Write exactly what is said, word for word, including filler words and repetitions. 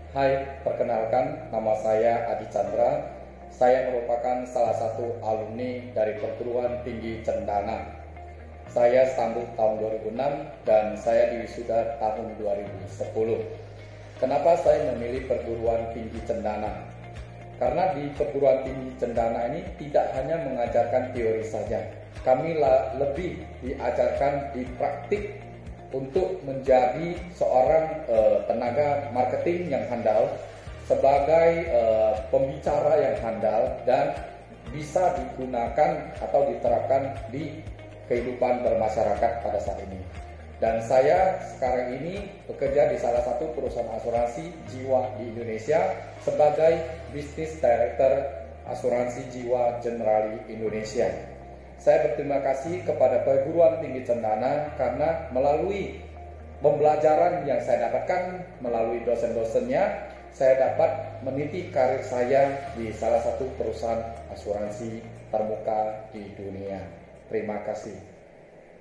Hai, perkenalkan nama saya Adi Chandra. Saya merupakan salah satu alumni dari Perguruan Tinggi Cendana. Saya sambut tahun dua ribu enam dan saya diwisuda tahun dua ribu sepuluh. Kenapa saya memilih Perguruan Tinggi Cendana? Karena di Perguruan Tinggi Cendana ini tidak hanya mengajarkan teori saja. Kami lebih diajarkan di praktik untuk menjadi seorang uh, tenaga marketing yang handal, sebagai uh, pembicara yang handal dan bisa digunakan atau diterapkan di kehidupan bermasyarakat pada saat ini. Dan saya sekarang ini bekerja di salah satu perusahaan asuransi jiwa di Indonesia sebagai Business Director Asuransi Jiwa Generali Indonesia. Saya berterima kasih kepada Perguruan Tinggi Cendana karena melalui pembelajaran yang saya dapatkan melalui dosen-dosennya, saya dapat meniti karir saya di salah satu perusahaan asuransi termuka di dunia. Terima kasih.